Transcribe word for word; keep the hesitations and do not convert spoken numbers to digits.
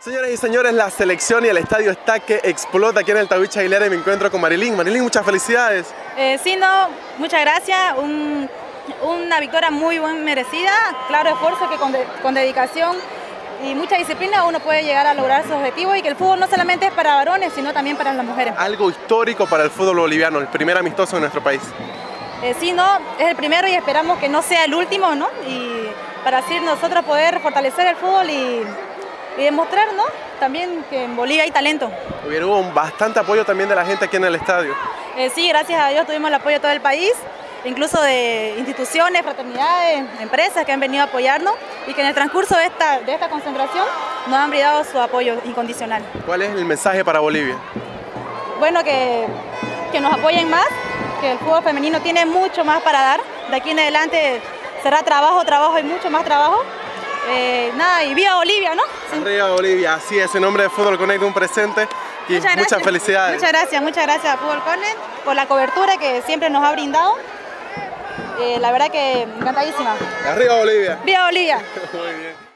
Señoras y señores, la selección y el estadio está que explota aquí en el Tahuichi Aguilera y me encuentro con Marilyn. Marilyn, muchas felicidades. Eh, sí, no, muchas gracias. Un, una victoria muy bien merecida. Claro esfuerzo que con, de, con dedicación y mucha disciplina uno puede llegar a lograr sus objetivos y que el fútbol no solamente es para varones, sino también para las mujeres. Algo histórico para el fútbol boliviano, el primer amistoso en nuestro país. Eh, sí, no, es el primero y esperamos que no sea el último, ¿no? Y para así nosotros poder fortalecer el fútbol y, y demostrar, ¿no? También que en Bolivia hay talento. Hubo bastante apoyo también de la gente aquí en el estadio. Eh, sí, gracias a Dios tuvimos el apoyo de todo el país, incluso de instituciones, fraternidades, empresas que han venido a apoyarnos y que en el transcurso de esta, de esta concentración nos han brindado su apoyo incondicional. ¿Cuál es el mensaje para Bolivia? Bueno, que, que nos apoyen más, que el fútbol femenino tiene mucho más para dar. De aquí en adelante será trabajo, trabajo y mucho más trabajo. Eh, nada, y viva Bolivia, ¿no? Sí. Arriba Bolivia, así es, en nombre de Fútbol Connect, un presente y muchas, muchas felicidades. Muchas gracias, muchas gracias a Fútbol Connect por la cobertura que siempre nos ha brindado. Eh, la verdad que encantadísima. Arriba Bolivia. Viva Bolivia. Muy bien.